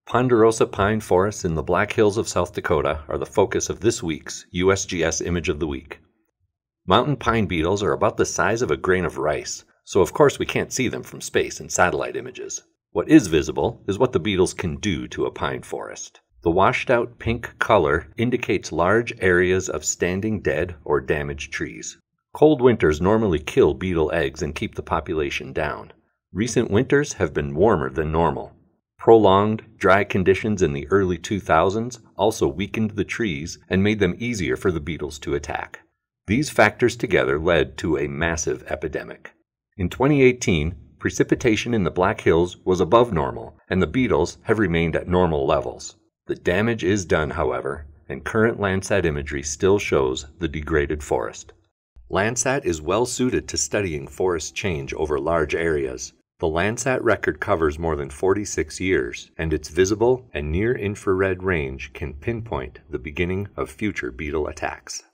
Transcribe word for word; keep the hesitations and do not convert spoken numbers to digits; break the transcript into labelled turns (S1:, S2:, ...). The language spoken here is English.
S1: Ponderosa pine forests in the Black Hills of South Dakota are the focus of this week's U S G S Image of the Week. Mountain pine beetles are about the size of a grain of rice, so of course we can't see them from space in satellite images. What is visible is what the beetles can do to a pine forest. The washed-out pink color indicates large areas of standing dead or damaged trees. Cold winters normally kill beetle eggs and keep the population down. Recent winters have been warmer than normal. Prolonged, dry conditions in the early two thousands also weakened the trees and made them easier for the beetles to attack. These factors together led to a massive epidemic. In twenty eighteen, precipitation in the Black Hills was above normal, and the beetles have remained at normal levels. The damage is done, however, and current Landsat imagery still shows the degraded forest. Landsat is well suited to studying forest change over large areas. The Landsat record covers more than forty-six years, and its visible and near-infrared range can pinpoint the beginning of future beetle attacks.